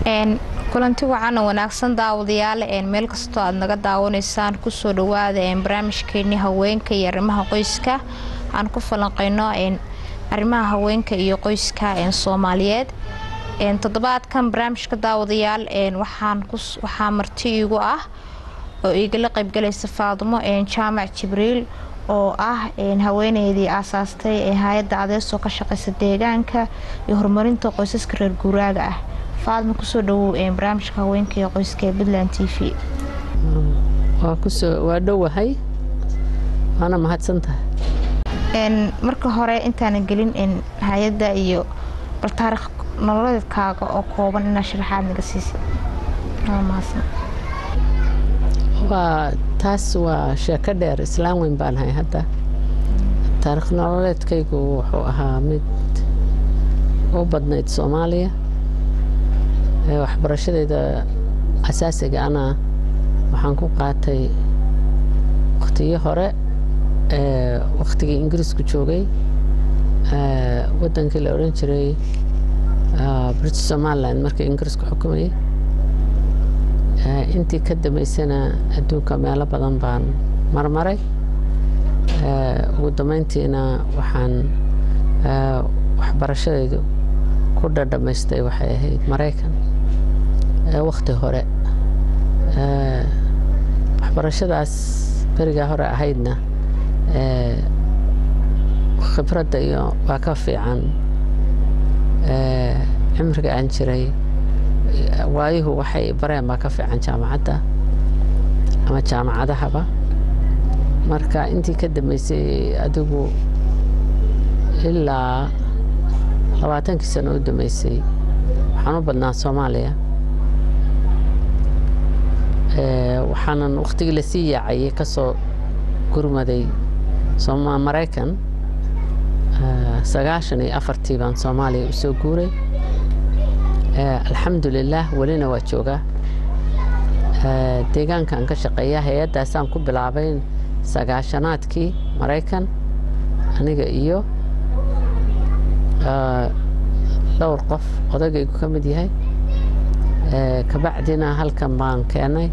kulanti wacan wanaagsan daawadayaal meel kastoo aad naga daawanaysaan kusoo dhawaada barnaamijkeeni haweenka iyo arrimaha qoyska aan ku falanqeyno arrimaha haweenka iyo qoyska Soomaaliyeed toddobaadkan barnaamijka daawadayaal waxaa marti igu ah oo igala qayb galaysa Faadumo Jaamac Jibriil oo ah haweeneydii aasaastay hay'adda adeeso ka shaqeysa deegaanka iyo horumarinta qoysaska reer guuraaga ah. Faadumo kusoo dhawow barnaamijka haweenka iyo qoyska ee Midland TV. waa dhawahay ana mahadsantahay. marka hore intaan gelin hay'adda iyo taariikh nololeedkaaga oo kooban in sharaxaad naga siisid. taas waa sheeko dheer islaan weyn baan hay hadda. taariikh nololeedkaygu wuxuu ahaa mid u badnayd Soomaaliya. waxbarashadeeda asaasiga ana waxaan ku qaatay waqtiyo hore waqtigii Ingiriisku joogay wadankii la oran jiray British Somaliland markii Ingiriisku xukumayay. intii ka dambeysana adduunka meelo badan baan marmaray. ugu dambeyntiina waxaan waxbarashadeedu ku dhamaystay waxay ahayd Mareykan waqti hore. waxbarashadaas beriga hore ahaydna khibradda iyo waa ka fiican cimriga aan jiray. waayuhu waxay bareen baa ka fiican jaamacadda ama jaamacadahaba. marka intii ka dambeysay adigu ilaa 20 sano u dambeysay waxaan u badnaa Soomaaliya. waxaanan waqtigii la sii yaacay ka soo gurmaday Mareykan 94 baan Soomaaliya u soo guuray. alxamdulillah walina waa joogaa. deegaankan ka shaqeeya hay'adaasaan ku bilaabay 90aadkii Mareykan aniga iyo dhowr qof odagaygu ka mid yahay. kabacdina halkan baan keenay.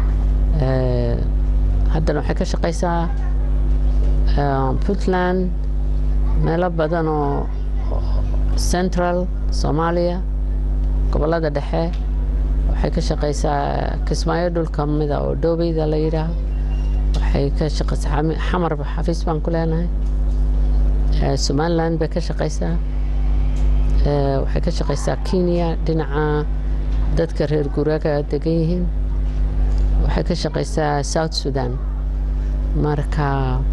haddana waxay ka shaqeysaa Puntland meelo badan oo Central Soomaaliya gobolada dhexe. waxay ka shaqeysaa Kismaayo dhulka mida oo Dhoobeyda la yiraahdo. waxay ka shaqeysaa xamar xafiis baan ku leenahay. Somaliland bay ka shaqeysaa. waxay ka shaqeysaa Kenya dhinaca dadka reer guuraaga degan yihiin. waxay ka shaqeysaa South Sudan. marka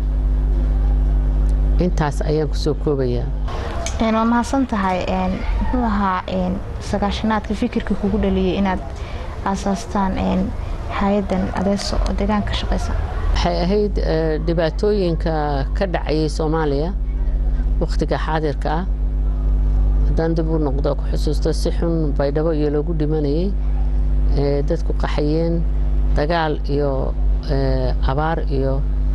intaas ayaan ku soo koobayaa. waa mahadsantahay. muxuu ahaa 90aadkii fikirka kugu dhaliyay inaad aasaastaan hay'adan adeeso oo deegaanka ka shaqeysa? waxay ahayd dhibaatooyinka ka dhacay Soomaaliya waqtiga xaadirka ah. haddaan dib u noqdo ku xusuusto si xun baydhabo iyo loogu dhimanayay. dadku qaxayeen dagaal iyo abaar iyo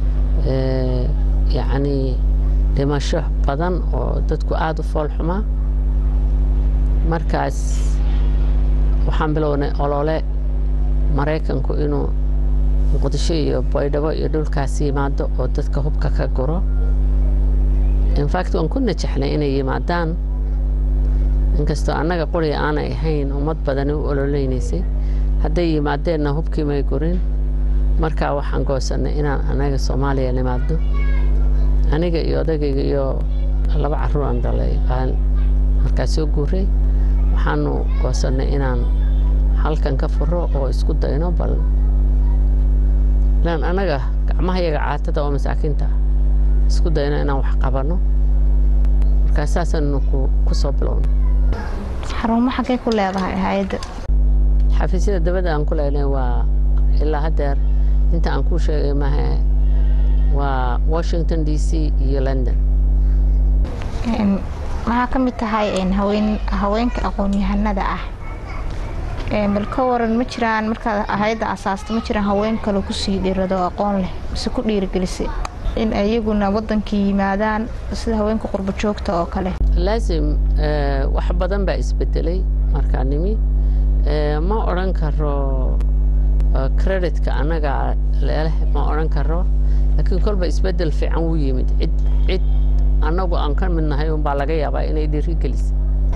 yacni dhimasho badan oo dadku aad u fool xumaa. markaas waxaan bilownay olole Mareykanku inuu Muqdisho iyo baydhabo iyo dhulkaas yimaado oo dadka hubka ka guro. in fact waan ku najaxnay inay yimaadaan inkastoo annaga qori aanay ahayn ummad badan u ololeynaysay. hadday yimaadeenna hubkii may gurin. marka waxaan goosanay inaan anaga Soomaaliya nimaadno. aniga iyo odagayga iyo 2 carruur aan dhalay baan markaas soo guuray. waxaanu goosanay inaan halkan ka furo oo isku dayno bal laan anaga gacmahayaga caatada oo masaakiinta isku dayno inaan wax qabano. markaasaasaan ku soo bilownay. xarumo xagee ku leedahay hay'adda? xafiisyada dabadda aan ku leenahay waa ilaa haddeer inta aan ku sheegay maaha waa Washington DC iyo London. maxaa ka mid tahay haweenka aqoon-yahanada ah? bal ka waran ma jiraan markaad hay'adda aasaasto ma jiraan haween kale ku sii dhiirado aqoon leh mise ku dhiirigelisay in ayaguna wadankii yimaadaan sida haweenka qurbo joogta oo kale? laazim wax badan baa isbedelay markaan nimi. ma oran karo creditka anaga leeleh ma oran karo laakiin kolba isbedel fiican u yimid cid anagu aan ka midnahay un baa laga yaabaa inay dhiirigelis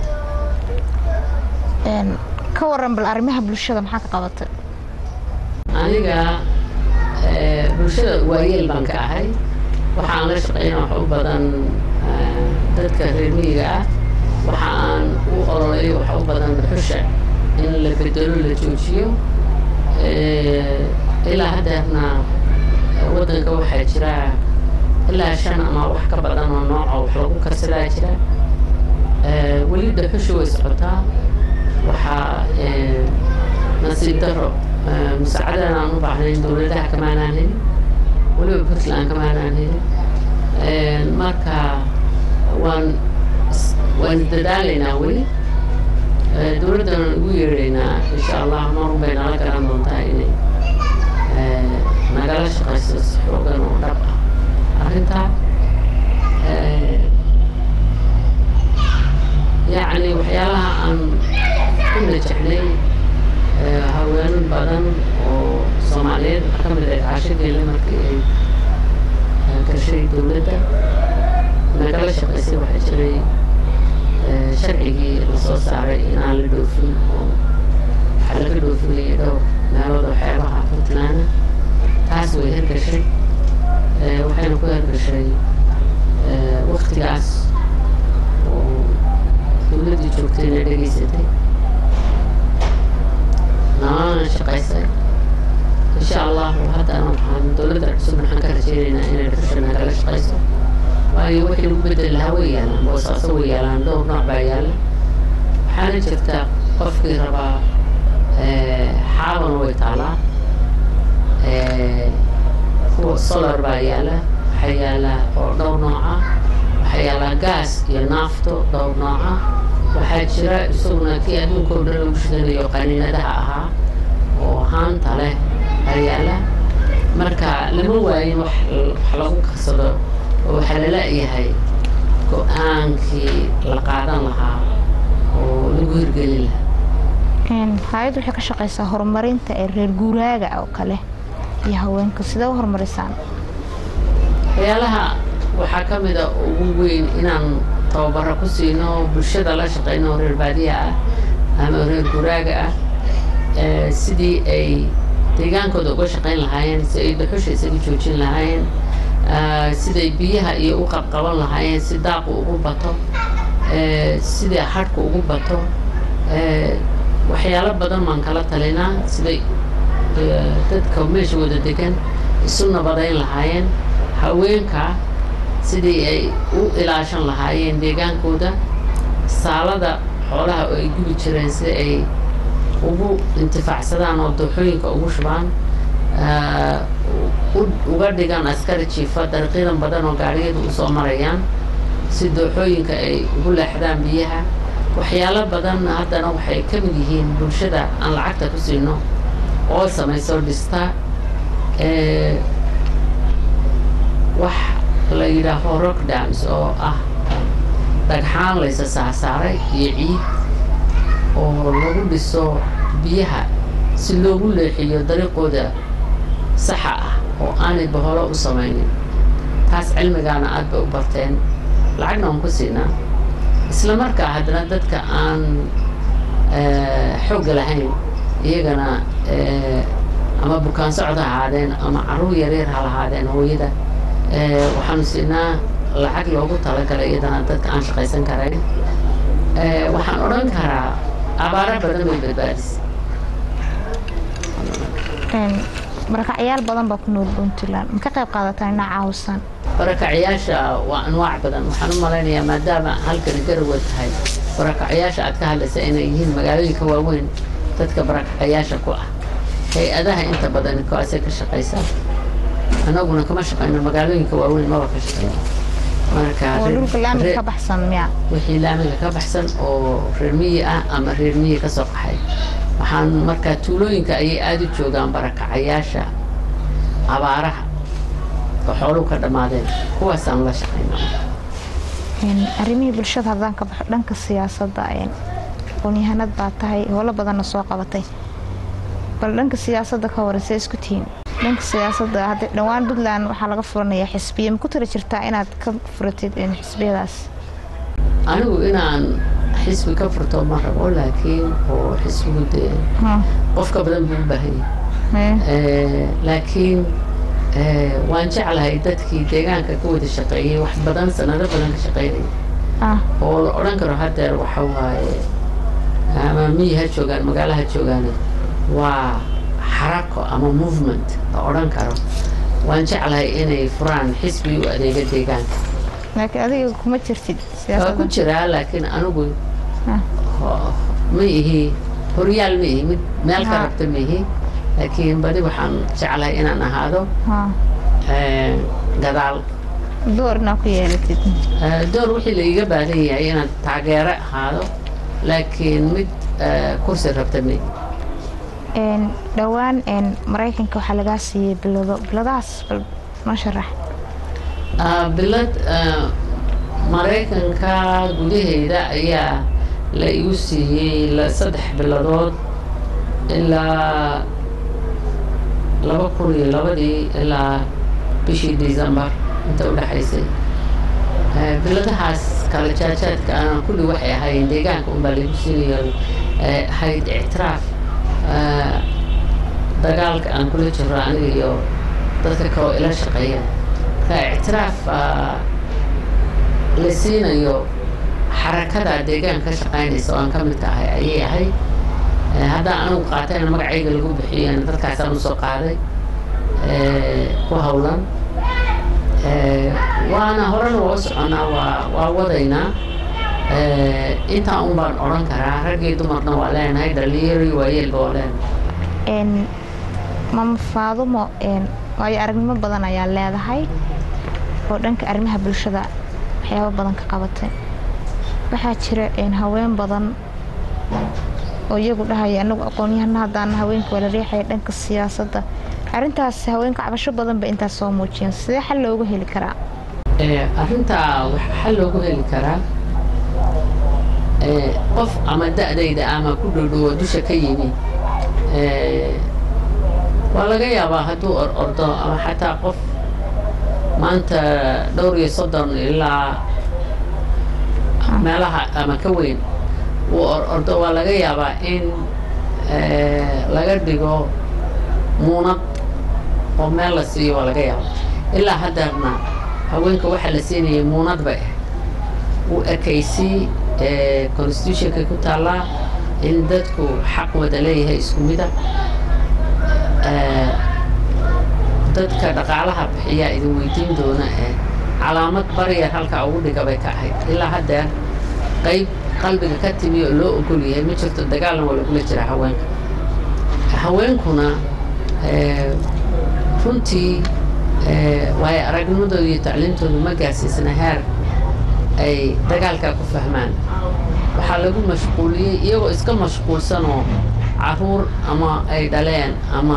ka waran bal arrimaha bulshada maxaa ka qabatay aniga bulshada waayeel baan ka ahay waxaan la shaqeynaa wax u badan dadka reer miyiga ah waxaan u ololay wax u badan dhuxusha in la bedelo la joojiyo ilaa haddeerna waddanka waxaa jira ilaa 5 ama wax ka badan oo nooca wax lagu karsadaa jira weli dhuxusha way socotaa waxaa nasiib daro مساعدة أنا بعدين دولتها كمان هني ولو بطلان كمان هني الماركة وان تدالينا ولي دولتنا ويرينا إن شاء الله نور بين على كلام منتهيني نقلش قصص حوجا وربع أنت يعني وحيالها أن كنا جحني haween badan oo Soomaaliyeed ka mid ah caashigii markii ay gashay dawladda nagala shaqaysay waxa jiray sharcigii la soo saaray in aan la dhoofin oo waxa laga dhoofinayay dhowr meelood oo xeebaha Puntland taas way hirgashay waxayna ku hirgashay waqtigaas oo dawladdu joogtay inay dhageysatay أنا شقيسة إن شاء الله وهذا أنا محن دولة الحسوب نحن كرجينا إن الحسوب نقل شقيسة وأي وحي بدل الهوية لان بوصاصوية لان دور نوع بعيال حالا شفتا قفكي ربا حاول ويطالع هو الصولر بعيالة حيالة دور نوعة حيالة غاز ينافتو دور نوعة waxaa jira isaguna kii adduunka oo dhan lagu shaqeynayo qaniinadaha ahaa oo haanta leh ayaala marka lama waayin wax lagu karsado oo waxa la leeyahay go'aankii la qaadan lahaa oo lagu hirgelin lahaa hay'addu waxay ka shaqeysaa horumarinta reer guuraaga oo kale iyo haweenka sida u horumarisaan waxyaalaha waxaa ka mid ah ugu weyn inaan توبرا كوسينو بالشدة لا شقينو رير بادية أما رير قراقة سيدي أي تيجان كده قو شقين لهاين سيدي دحوش سيدي جوجين لهاين سيدي بيها يوقف قبل لهاين سيدي داقو أقوباتو سيدي حركو أقوباتو وحيالة بدن من كلا تلينا سيدي تدكو ميش ودا ديكن السنة بدين لهاين هاوينكا sidii ay u ilaashan lahaayeen deegaankooda saalada xoolaha oo ay gubi jireen si ay ugu intifaacsadaan oo dooxooyinka ugu shubaan uga dhigaan askari jiifa dariiqadan badan oo gaariyadu u soo marayaan si dooxooyinka ay ugu leexdaan biyaha waxyaalo badan haddana waxay ka mid yihiin bulshada aan lacagta ku siino oo samayso dhista wax la yiraahdo rock dams oo ah dhagxaan la isa saaray iyo ciid oo lagu dhiso biyaha si loogu leexiyo dariiqooda sax ah oo aanay baholo u samaynin taas cilmigaana aad bay u barteen lacagna aan ku siinaa isla markaa haddana dadka aan xoog lahayn iyagana ama bukaan socod ha ahaadeen ama carruur yaryar ha lahaadeen hooyada waxaanu siinaa lacag loogu talagalay iyadana dadka aan shaqaysan karayn waxaan odhan karaa abaaro badan bay badbaadisay barakacayaal badan baa ku nool Puntland ma ka qayb qaadataan inaa caawisan barakacayaasha waa anwaac badan waxaan u malaynayaa maadaama halkan garowe tahay barakacayaasha aad ka hadlaysa inay yihiin magaalooyinka waaweyn dadka barakacayaasha ku ah hay-adaha inta badan kuwaasay ka shaqaysaa anaguna kama shaqeyno magaalooyinka waaweyn ma ka shaqeyno marka dhulka laamiga ka baxsan miya wixii laamiga ka baxsan oo reer miyi ah ama reer miyi ka soo qaxay waxaan marka tuulooyinka ay aad u joogaan barakacayaasha abaaraha oo xooluhu ka dhamaadeen kuwaas aan la shaqeyno arrimihii bulshada haddaan ka baxo dhanka siyaasadda aqoon-yahanad baa tahay howlo badanna soo qabatay bal dhanka siyaasadda ka warisay isku tihiin dhanka siyaasadda hadda dhawaan Puntland waxaa laga furanayaa xisbiye ma ku tala jirtaa inaad ka furatid xisbiyadaas anigu inaan xisbi ka furto ma rabo laakiin oo xisbigu dee qofka badan buu u baahan yahay laakiin waan jeclahay dadkii deegaanka ka wada shaqeeyay wax badan sanado badan ka shaqeynay oo la odhan karo haddeer waxa waaye ama miyaha joogaan magaalaha joogaan waa xarako ama movement la odhan karo waan jeclahay inay furaan xisbi u adeega deegaanka laakiin adiga kuma jirtid siyaasadda ku jiraa laakiin anigu ma ihi horyaal ma ihi mid meel ka rabta ma ihi laakiin badi waxaan jeclahay inaan ahaado gadaal door inaa ku yeelatid door wixii la iga baahan yahay inaan taageero ahaado laakiin mid kursi rabta ma dhawaan maraykanka waxaa lagaa siiyey biladahaas bal noo sharax bilad maraykanka gudaheeda ayaa la igu siiyey 3 biladood ilaa 2002 ilaa bishii December inta u dhaxaysay biladahaas kala jaajaadka aan kulli waxay ahaayeen deegaanka unbaa lagu siinayo hayd ictiraaf dagaalka aan kula jiro aniga iyo dadka kaloo ila shaqeeya ka ictiraaf la siinayo xarakada deegaanka ka shaqeynaysa oo aan ka mid tahay ayay ahayd haddaan anigu qaatayna magacayga lagu bixiyeen dadkaasaan usoo qaaday ku hawlan waana horena waa u soconaa waa wadaynaa intaa un baan odhan karaa raggii dumarna waa leenahay dhalinyaro waayeelba waa leenahay mama Faadumo waayo aragnimo badan ayaa leedahay oo dhanka arrimaha bulshada waxyaabo badan ka qabatay waxaa jira haween badan oo iyagu dhahaya anagu aqoon-yahanna haddaan haweenka wala riixaya dhanka siyaasadda arrintaas haweenka cabasho badan ba intaas soo muujiyeen sidee xal loogu heli karaa arrintaa waxa xal loogu heli karaa qof ama da'dayda ama ku dhowdhowo dusha ka yimi waa laga yaabaa hadduu ordo ama xataa qof maanta 30 ilaa meelaha ama ka weyn uu ordo waa laga yaabaa in laga dhigo muunad oo meel la siiyo waa laga yaabaa ilaa haddeerna haweenka waxaa la siinayay muunad bay ahayd uu ekaysii constitutionka ku taallaa in dadku xaq wada leeyahay isku mida dadka dhaqaalaha bixiyaa idin weydiin doona calaamad bariyar halkaa ugu dhiga bay ka ahayd ilaa haddeer qayb qalbiga ka timi oo loo ogol yahay ma jirto dagaalna waa lagula jiraa haweenka haweenkuna runtii waayo aragnimadooda iyo tacliintooda ma gaarsiisana heer ay dagaalkaa ku fahmaan waxaa lagu mashquuliyey iyagoo iska mashquulsanoo caruur ama ay dhaleen ama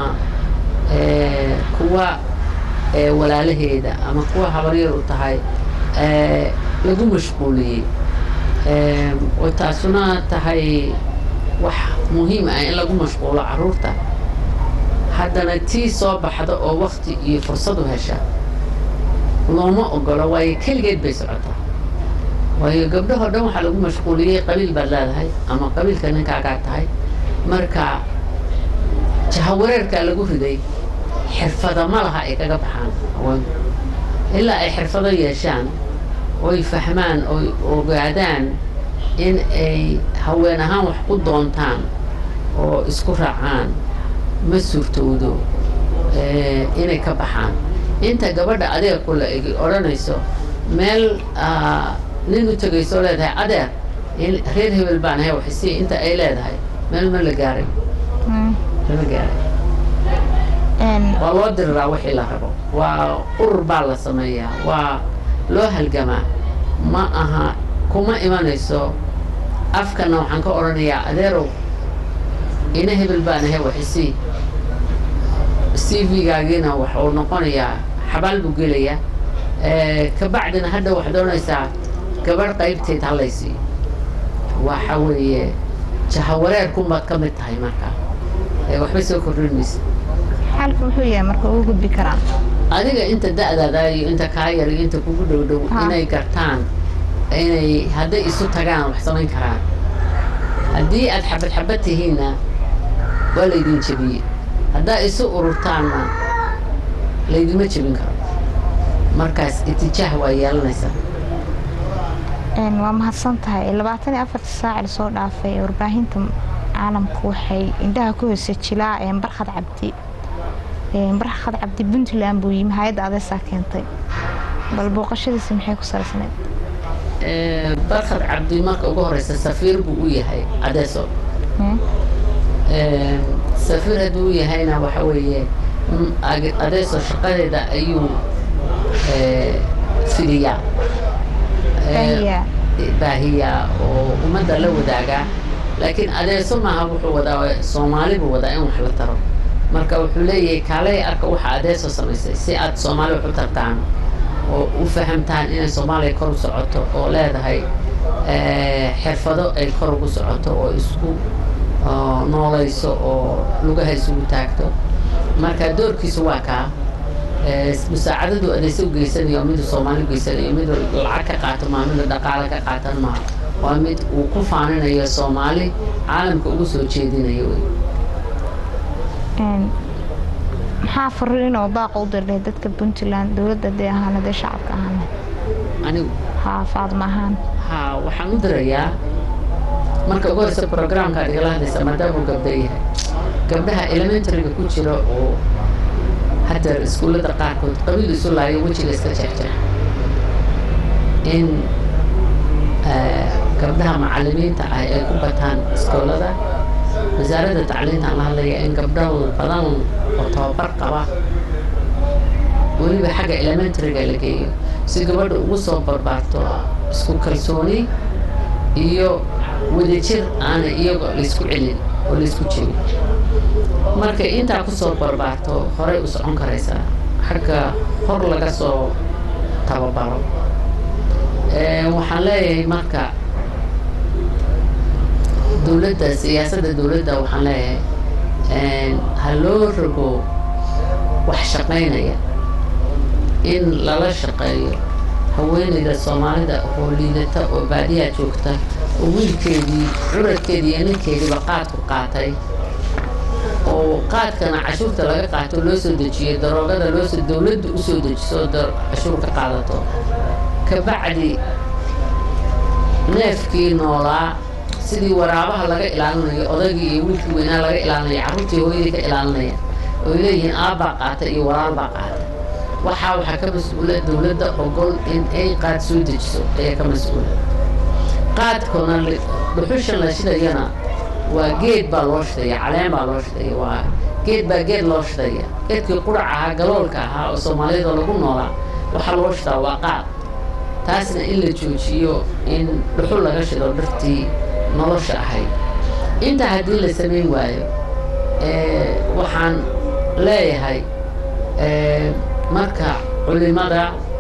kuwa walaalaheeda ama kuwa habaryar u tahay lagu mashquuliyey oo taasuna tahay wax muhiim ah in lagu mashquulo caruurta haddana tii soo baxda oo waqti iyo fursad u hesha looma ogolo waayo keligeed bay socotaa waayo gabdhahoo dhan waxaa lagu mashquuliyey qabiil baad leedahay ama qabiilka ninkaagaa tahay marka jahawareerkaa lagu riday xirfada ma laha ay kaga baxaan haweenku ilaa ay xirfado yeeshaan oy fahmaan oy ogaadaan in ay haween ahaan wax ku doontaan oo isku raacaan ma suurtowdo inay ka baxaan inta gabadha adeer kula egi odhanayso meel nin u tegayso leedahay adeer reer hebel baan ahay waxisi inta ay leedahay meel ma la gaaray lama gaaray waa loo diriraa wixii la rabo waa urur baa la sameeyaa waa loo halgamaa ma aha kuma imanayso afkana waxaan ka odhanayaa adeerow ina hebel baan ahay waxisi CV-gaagiina waxuu noqonayaa xabaal buu gelayaa kabacdina hadda waxaad doonaysaa gabadh qaybteed halaysiiyo waxa weeye jahawareer kumaad ka mid tahay marka waxba soo kordhinaysa xalku wuxuu yahay marka uu gudbi karaa adiga inta da'daada iyo inta kaa yar iyo inta kugu dhow inay gartaan inay hadday isu tagaan wax samayn karaan haddii aad xabad tihiinna waa laydin jebiyey haddaa isu ururtaanna laydima jebin karo markaas itijaah waa yeelanaysaa waa mahadsan tahay 24 saac la soo dhaafay warbaahinta caalamku waxay indhaha ku hoosay jilaa barxad cabdi Puntland buu yimi hay'adda adeesa keentay bal booqashadiisa maxay ku salaysnayd barxad cabdi marka ugu horeysa safiir buu u yahay adeeso safiir hadduu yahayna waxa weeye adeeso shaqadeeda ayuu fidiyaa baahiyaa oo ummadda la wadaagaa laakiin adeeso maaha wuxuu wadaa Soomaali buu wadaa in wax la taro marka wuxuu leeyahay kaalay arka waxa adeeso samaysay si aad Soomaali wax u tartaan oo u fahamtaan inay Soomaaliya kor u socoto oo leedahay xirfado ay kor ugu socoto oo isku noolayso oo lugaha isugu taagto marka doorkiisu waa kaa musaacadadu adeeso geysanayo mid Soomaali geysanayo mid lacag ka qaato maamulka dhaqaale ka qaatan ma waa mid uu ku faaninayo Soomaali caalamka ugu soo jeedinayo maxaa fariin oo baaq u diray dadka Puntland dawladda deegaanada shacabka ahaan anigu Faadma ahaan waxaan u dirayaa marka ugu horeysa programka digala hadlaysa maadaama uu gabdhayahay gabdhaha elementary-ga ku jira oo hadda iskuulada qaarkood qabiil isu laayo wajiga iska jeexjeex in gabdhaha macallimiinta ah ay ku bataan iskoolada wasaaradda tacliinta la hadlaya in gabdhaha badan oo tababar qaba weliba xagga elementary-ga la geeyo si gabadha ugu soo barbaarto isku kalsooni iyo wadajir aan iyaga la isku celin oo la isku jebin marka intaa ku soo barbaarto horey u socon karaysaa xagga hor laga soo tababaro waxaan leeyahay marka dawladda siyaasadda dawladda waxaan leeyahay ha loo rogo wax shaqaynaya in lala shaqeeyo haweeneyda Soomaalida oo liidata oo baadiyaha joogta oo wiilkeedii curadkeedii iyo ninkeediiba qaadku qaatay oo qaadkana cashuurta laga qaato loo soo dejiyay daroogada loo soo dawladdu u soo dejiso cashuur ka qaadato ka bacdi neefkii noolaa sidii waraabaha laga ilaalinayo odaygii iyo wiilkii weynaa laga ilaalinayo carruurtii hooyadii ka ilaalinaya oo leeyihiin aabbaa qaata iyo walaalbaa qaata waxaa ka mas'uula dawladda ogol in ay qaad soo dejiso ayaa ka mas'uula qaadkuna dhuxushan la shidayana waa geed baa loo shidaya caleen baa loo shidaya waa geed loo shidaya geedkii qurac ahaa galoolka ahaa oo Soomaalida lagu noolaa waxaa loo shidaa waa qaad taasna in la joojiyo in dhuxul laga shido dhirtii nolosha ahayd inta haddii la samayn waayo waxaan leeyahay marka culimada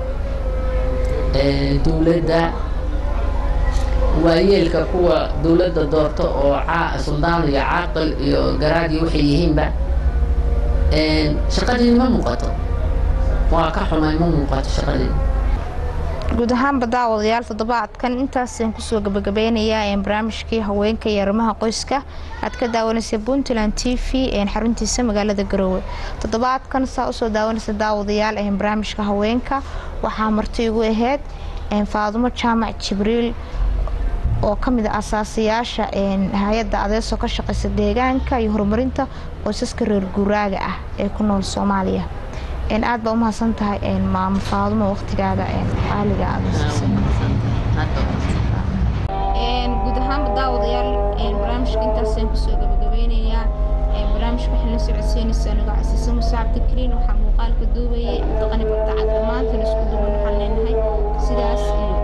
dawladda waayeelka kuwa dawladda doorto oo suldaan iyo caaqil iyo garaadi waxay yihiinba shaqadii ma muuqato waa ka xumay ma muuqato shaqadii guud ahaanba daawadayaal toddobaadkan intaasaan kusoo gabagabeynayaa barnaamijkii haweenka iyo arrimaha qoyska aad ka daawanaysay Puntland TV xaruntiisa magaalada Garowe toddobaadkan saa usoo daawanaysa daawadayaal barnaamijka haweenka waxaa marti igu ahayd Faadmo Jaamac Jibriil oo kamid ah asaasiyaasha hay'adda adeeso ka shaqeysa deegaanka iyo horumarinta qoysaska reer guuraaga ah ee ku nool Soomaaliya aad baa u mahadsan tahay maamo Faadmo waqtigaaga qaaliga ah guud ahaan daawadayaal barnaamijka intaasaan kusoo gabagabeynayaa barnaamijka waxaan la socodsiinaysaa aniga Casiiso Musaab Tikriin waxaa muuqaalka duubayay Abdiqani Bartacad maanta isku duwan waxaan leenahay sidaas iyo